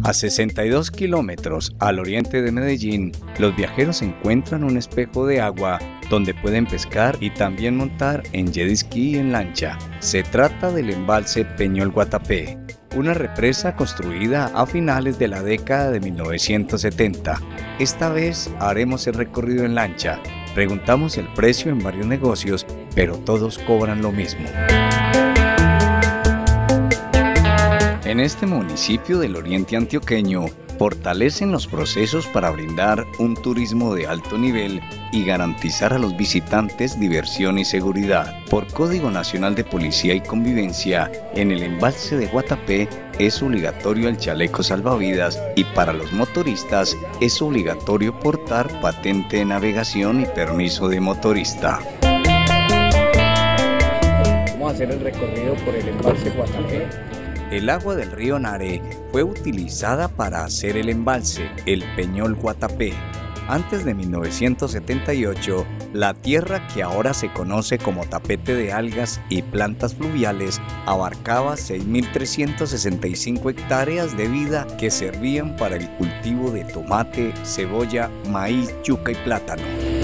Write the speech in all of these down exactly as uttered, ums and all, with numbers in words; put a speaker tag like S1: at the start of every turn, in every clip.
S1: A sesenta y dos kilómetros al oriente de Medellín, los viajeros encuentran un espejo de agua donde pueden pescar y también montar en jet ski y en lancha. Se trata del embalse Peñol Guatapé, una represa construida a finales de la década de mil novecientos setenta. Esta vez haremos el recorrido en lancha. Preguntamos el precio en varios negocios, pero todos cobran lo mismo. En este municipio del oriente antioqueño, fortalecen los procesos para brindar un turismo de alto nivel y garantizar a los visitantes diversión y seguridad. Por Código Nacional de Policía y Convivencia, en el embalse de Guatapé es obligatorio el chaleco salvavidas y para los motoristas es obligatorio portar patente de navegación y permiso de motorista.
S2: Vamos a hacer el recorrido por el embalse Guatapé.
S1: El agua del río Nare fue utilizada para hacer el embalse, el Peñol Guatapé. Antes de mil novecientos setenta y ocho, la tierra que ahora se conoce como tapete de algas y plantas fluviales abarcaba seis mil trescientas sesenta y cinco hectáreas de vida que servían para el cultivo de tomate, cebolla, maíz, yuca y plátano.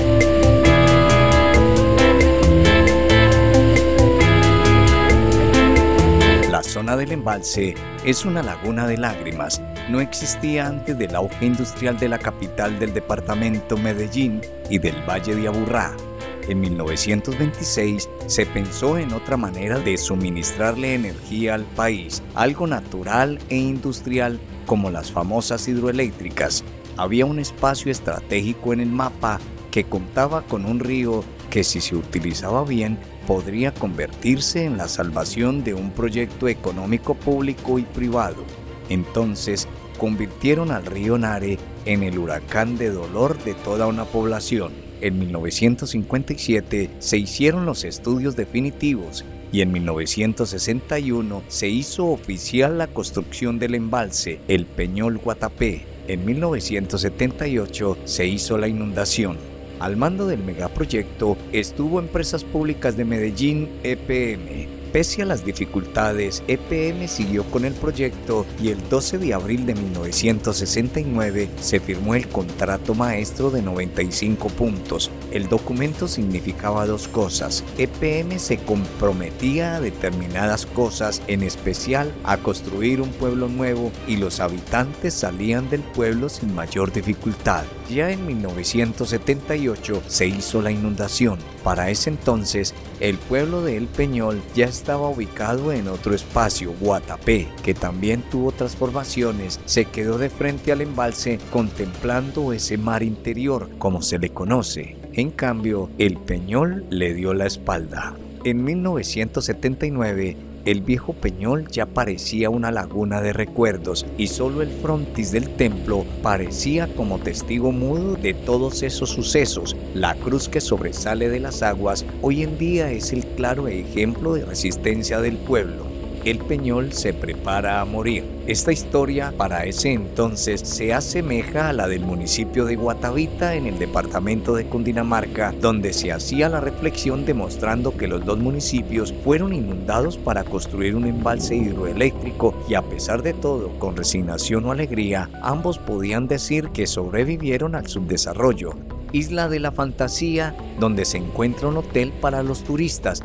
S1: La zona del embalse es una laguna de lágrimas. No existía antes del auge industrial de la capital del departamento Medellín y del Valle de Aburrá. En mil novecientos veintiséis se pensó en otra manera de suministrarle energía al país, algo natural e industrial como las famosas hidroeléctricas. Había un espacio estratégico en el mapa que contaba con un río que, si se utilizaba bien, podría convertirse en la salvación de un proyecto económico público y privado. Entonces, convirtieron al río Nare en el huracán de dolor de toda una población. En mil novecientos cincuenta y siete se hicieron los estudios definitivos y en mil novecientos sesenta y uno se hizo oficial la construcción del embalse, el Peñol Guatapé. En mil novecientos setenta y ocho se hizo la inundación. Al mando del megaproyecto estuvo Empresas Públicas de Medellín, E P M. Pese a las dificultades, E P M siguió con el proyecto y el doce de abril de mil novecientos sesenta y nueve se firmó el contrato maestro de noventa y cinco puntos. El documento significaba dos cosas. E P M se comprometía a determinadas cosas, en especial a construir un pueblo nuevo, y los habitantes salían del pueblo sin mayor dificultad. Ya en mil novecientos setenta y ocho se hizo la inundación. Para ese entonces, el pueblo de El Peñol ya estaba ubicado en otro espacio, Guatapé, que también tuvo transformaciones. Se quedó de frente al embalse contemplando ese mar interior, como se le conoce. En cambio, El Peñol le dio la espalda. En mil novecientos setenta y nueve, el viejo Peñol ya parecía una laguna de recuerdos y solo el frontis del templo parecía como testigo mudo de todos esos sucesos. La cruz que sobresale de las aguas hoy en día es el claro ejemplo de resistencia del pueblo. El Peñol se prepara a morir. Esta historia para ese entonces se asemeja a la del municipio de Guatavita en el departamento de Cundinamarca, donde se hacía la reflexión demostrando que los dos municipios fueron inundados para construir un embalse hidroeléctrico y, a pesar de todo, con resignación o alegría, ambos podían decir que sobrevivieron al subdesarrollo. Isla de la Fantasía, donde se encuentra un hotel para los turistas.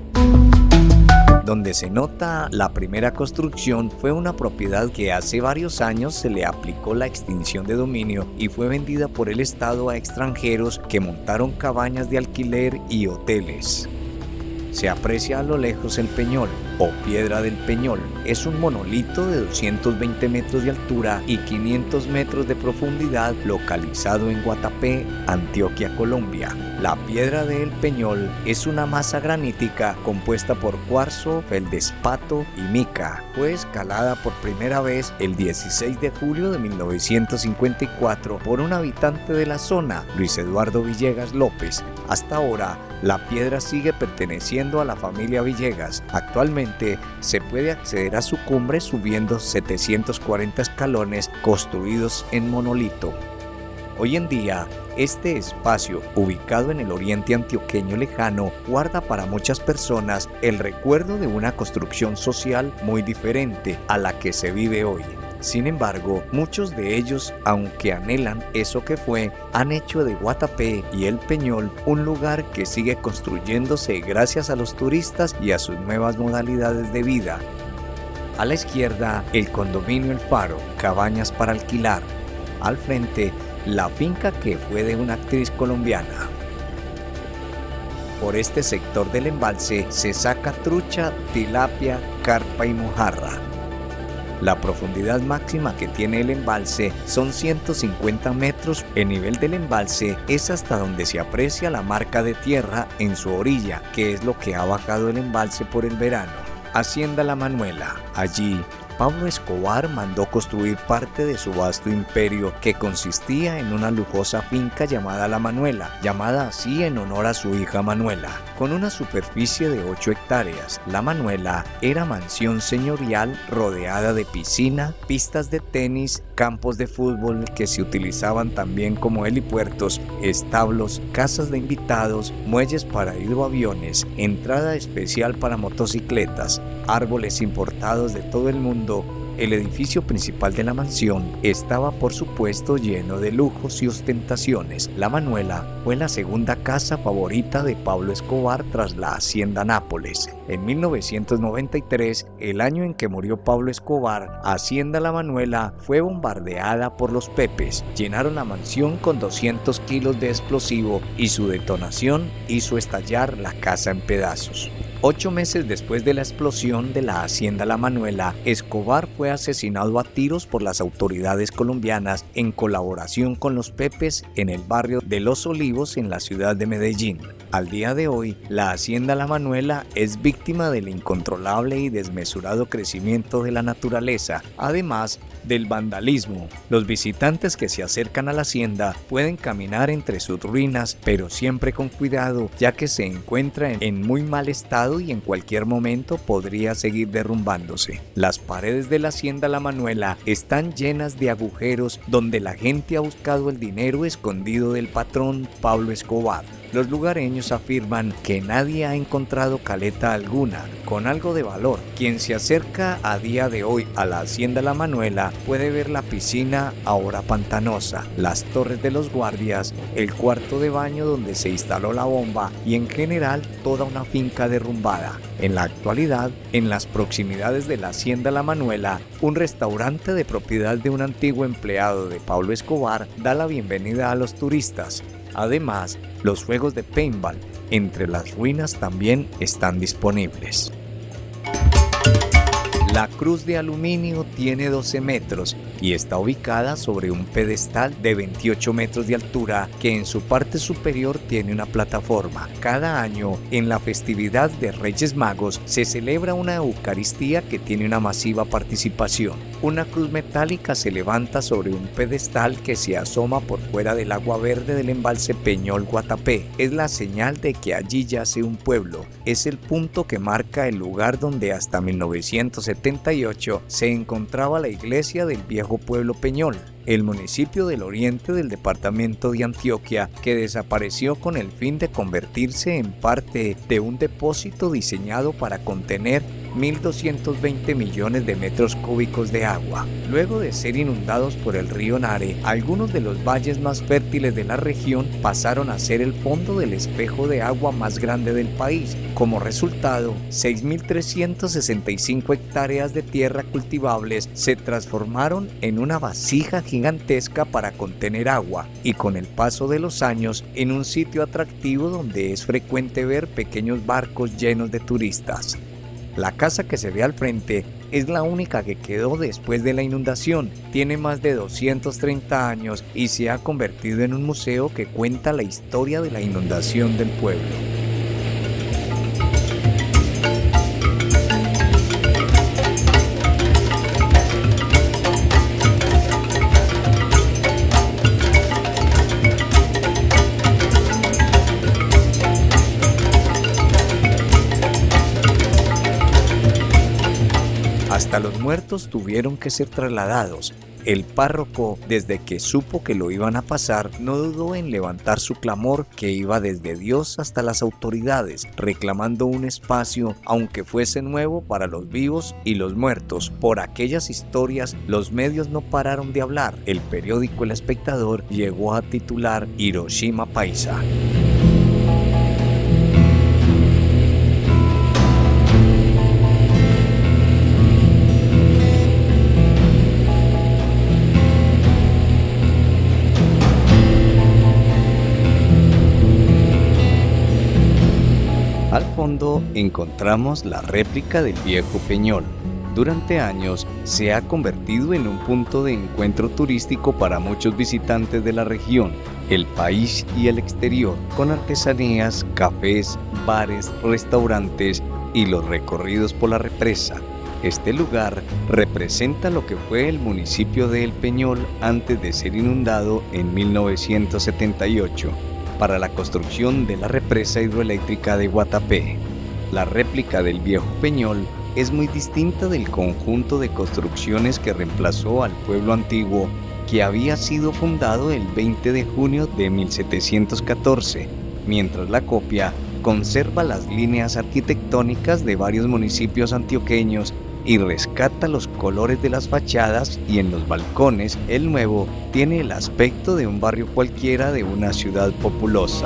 S1: Donde se nota la primera construcción fue una propiedad que hace varios años se le aplicó la extinción de dominio y fue vendida por el Estado a extranjeros que montaron cabañas de alquiler y hoteles. Se aprecia a lo lejos el Peñol, o Piedra del Peñol. Es un monolito de doscientos veinte metros de altura y quinientos metros de profundidad, localizado en Guatapé, Antioquia, Colombia. La Piedra del Peñol es una masa granítica compuesta por cuarzo, feldespato y mica. Fue escalada por primera vez el dieciséis de julio de mil novecientos cincuenta y cuatro por un habitante de la zona, Luis Eduardo Villegas López. Hasta ahora, la piedra sigue perteneciendo a la familia Villegas. Actualmente se puede acceder a su cumbre subiendo setecientos cuarenta escalones construidos en monolito. Hoy en día, este espacio, ubicado en el oriente antioqueño lejano, guarda para muchas personas el recuerdo de una construcción social muy diferente a la que se vive hoy. Sin embargo, muchos de ellos, aunque anhelan eso que fue, han hecho de Guatapé y El Peñol un lugar que sigue construyéndose gracias a los turistas y a sus nuevas modalidades de vida. A la izquierda, el condominio El Faro, cabañas para alquilar. Al frente, la finca que fue de una actriz colombiana. Por este sector del embalse se saca trucha, tilapia, carpa y mojarra. La profundidad máxima que tiene el embalse son ciento cincuenta metros. El nivel del embalse es hasta donde se aprecia la marca de tierra en su orilla, que es lo que ha bajado el embalse por el verano. Hacienda La Manuela. Allí, Pablo Escobar mandó construir parte de su vasto imperio, que consistía en una lujosa finca llamada La Manuela, llamada así en honor a su hija Manuela. Con una superficie de ocho hectáreas, La Manuela era mansión señorial rodeada de piscina, pistas de tenis, campos de fútbol que se utilizaban también como helipuertos, establos, casas de invitados, muelles para hidroaviones, entrada especial para motocicletas, árboles importados de todo el mundo. El edificio principal de la mansión estaba por supuesto lleno de lujos y ostentaciones. La Manuela fue la segunda casa favorita de Pablo Escobar tras la Hacienda Nápoles. En mil novecientos noventa y tres, el año en que murió Pablo Escobar, Hacienda La Manuela fue bombardeada por los Pepes. Llenaron la mansión con doscientos kilos de explosivo y su detonación hizo estallar la casa en pedazos. Ocho meses después de la explosión de la Hacienda La Manuela, Escobar fue asesinado a tiros por las autoridades colombianas en colaboración con los Pepes en el barrio de Los Olivos en la ciudad de Medellín. Al día de hoy, la Hacienda La Manuela es víctima del incontrolable y desmesurado crecimiento de la naturaleza, además del vandalismo. Los visitantes que se acercan a la hacienda pueden caminar entre sus ruinas, pero siempre con cuidado, ya que se encuentra en muy mal estado y en cualquier momento podría seguir derrumbándose. Las paredes de la Hacienda La Manuela están llenas de agujeros donde la gente ha buscado el dinero escondido del patrón Pablo Escobar. Los lugareños afirman que nadie ha encontrado caleta alguna con algo de valor. Quien se acerca a día de hoy a la Hacienda La Manuela puede ver la piscina ahora pantanosa, las torres de los guardias, el cuarto de baño donde se instaló la bomba y en general toda una finca derrumbada. En la actualidad, en las proximidades de la Hacienda La Manuela, un restaurante de propiedad de un antiguo empleado de Pablo Escobar da la bienvenida a los turistas. Además, los juegos de paintball entre las ruinas también están disponibles. La cruz de aluminio tiene doce metros y está ubicada sobre un pedestal de veintiocho metros de altura que en su parte superior tiene una plataforma. Cada año, en la festividad de Reyes Magos, se celebra una Eucaristía que tiene una masiva participación. Una cruz metálica se levanta sobre un pedestal que se asoma por fuera del agua verde del embalse Peñol Guatapé. Es la señal de que allí yace un pueblo. Es el punto que marca el lugar donde hasta mil novecientos setenta y ocho se encontraba la iglesia del viejo pueblo Peñol, el municipio del oriente del departamento de Antioquia, que desapareció con el fin de convertirse en parte de un depósito diseñado para contener mil doscientos veinte millones de metros cúbicos de agua. Luego de ser inundados por el río Nare, algunos de los valles más fértiles de la región pasaron a ser el fondo del espejo de agua más grande del país. Como resultado, seis mil trescientas sesenta y cinco hectáreas de tierra cultivables se transformaron en una vasija gigantesca para contener agua y con el paso de los años en un sitio atractivo donde es frecuente ver pequeños barcos llenos de turistas. La casa que se ve al frente es la única que quedó después de la inundación. Tiene más de doscientos treinta años y se ha convertido en un museo que cuenta la historia de la inundación del pueblo. Hasta los muertos tuvieron que ser trasladados. El párroco, desde que supo que lo iban a pasar, no dudó en levantar su clamor que iba desde Dios hasta las autoridades, reclamando un espacio, aunque fuese nuevo, para los vivos y los muertos. Por aquellas historias, los medios no pararon de hablar. El periódico El Espectador llegó a titular Hiroshima Paisa. Al fondo encontramos la réplica del viejo Peñol. Durante años se ha convertido en un punto de encuentro turístico para muchos visitantes de la región, el país y el exterior, con artesanías, cafés, bares, restaurantes y los recorridos por la represa. Este lugar representa lo que fue el municipio de El Peñol antes de ser inundado en mil novecientos setenta y ocho. Para la construcción de la represa hidroeléctrica de Guatapé. La réplica del viejo Peñol es muy distinta del conjunto de construcciones que reemplazó al pueblo antiguo, que había sido fundado el veinte de junio de mil setecientos catorce, mientras la copia conserva las líneas arquitectónicas de varios municipios antioqueños y rescata los colores de las fachadas, y en los balcones el nuevo tiene el aspecto de un barrio cualquiera de una ciudad populosa.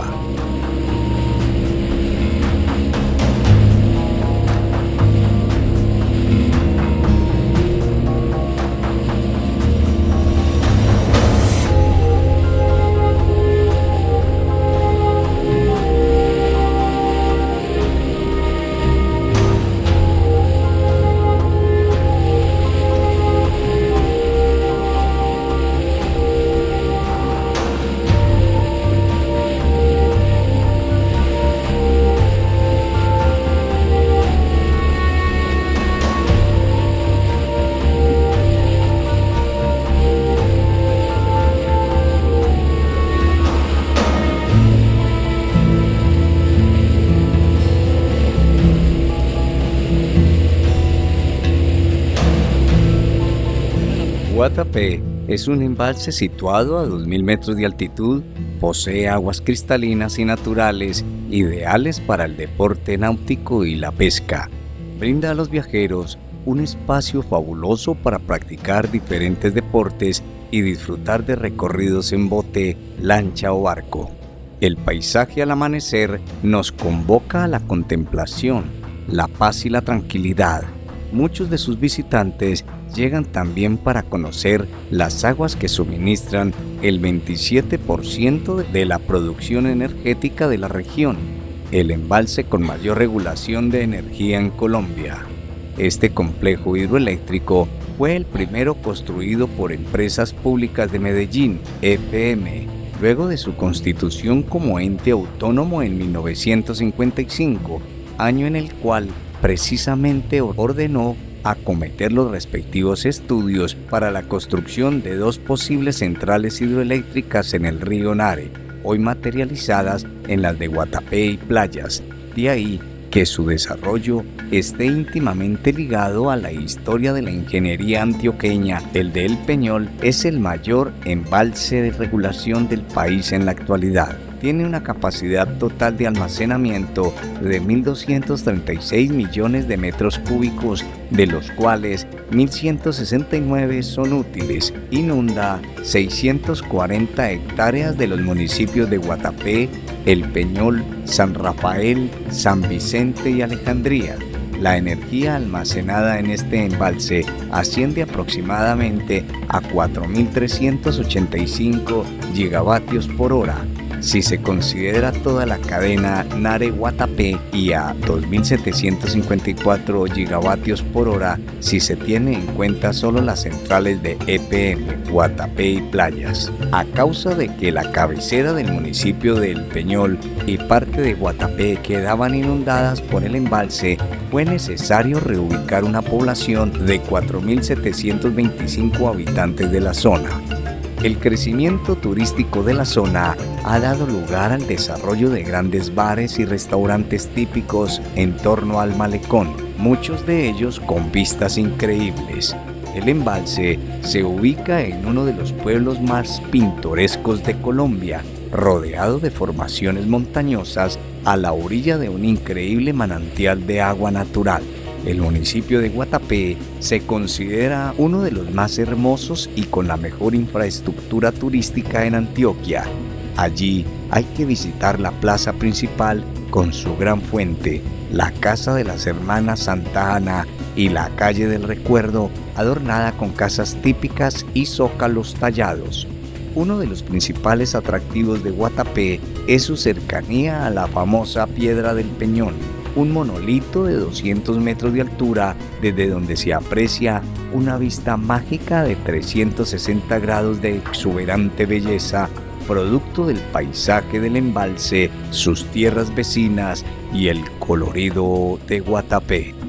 S1: Guatapé es un embalse situado a dos mil metros de altitud, posee aguas cristalinas y naturales, ideales para el deporte náutico y la pesca. Brinda a los viajeros un espacio fabuloso para practicar diferentes deportes y disfrutar de recorridos en bote, lancha o barco. El paisaje al amanecer nos convoca a la contemplación, la paz y la tranquilidad. Muchos de sus visitantes llegan también para conocer las aguas que suministran el veintisiete por ciento de la producción energética de la región, el embalse con mayor regulación de energía en Colombia. Este complejo hidroeléctrico fue el primero construido por Empresas Públicas de Medellín, E P M, luego de su constitución como ente autónomo en mil novecientos cincuenta y cinco, año en el cual precisamente ordenó acometer los respectivos estudios para la construcción de dos posibles centrales hidroeléctricas en el río Nare, hoy materializadas en las de Guatapé y Playas. De ahí que su desarrollo esté íntimamente ligado a la historia de la ingeniería antioqueña. El de El Peñol es el mayor embalse de regulación del país en la actualidad. Tiene una capacidad total de almacenamiento de mil doscientos treinta y seis millones de metros cúbicos, de los cuales mil ciento sesenta y nueve son útiles. Inunda seiscientas cuarenta hectáreas de los municipios de Guatapé, El Peñol, San Rafael, San Vicente y Alejandría. La energía almacenada en este embalse asciende aproximadamente a cuatro mil trescientos ochenta y cinco gigavatios por hora. Si se considera toda la cadena Nare-Guatapé, y a dos mil setecientos cincuenta y cuatro gigavatios por hora si se tiene en cuenta solo las centrales de E P M, Guatapé y Playas. A causa de que la cabecera del municipio de El Peñol y parte de Guatapé quedaban inundadas por el embalse, fue necesario reubicar una población de cuatro mil setecientos veinticinco habitantes de la zona. El crecimiento turístico de la zona ha dado lugar al desarrollo de grandes bares y restaurantes típicos en torno al malecón, muchos de ellos con vistas increíbles. El embalse se ubica en uno de los pueblos más pintorescos de Colombia, rodeado de formaciones montañosas a la orilla de un increíble manantial de agua natural. El municipio de Guatapé se considera uno de los más hermosos y con la mejor infraestructura turística en Antioquia. Allí hay que visitar la plaza principal con su gran fuente, la casa de las hermanas Santa Ana y la calle del Recuerdo, adornada con casas típicas y zócalos tallados. Uno de los principales atractivos de Guatapé es su cercanía a la famosa Piedra del Peñón, un monolito de doscientos metros de altura desde donde se aprecia una vista mágica de trescientos sesenta grados de exuberante belleza, producto del paisaje del embalse, sus tierras vecinas y el colorido de Guatapé.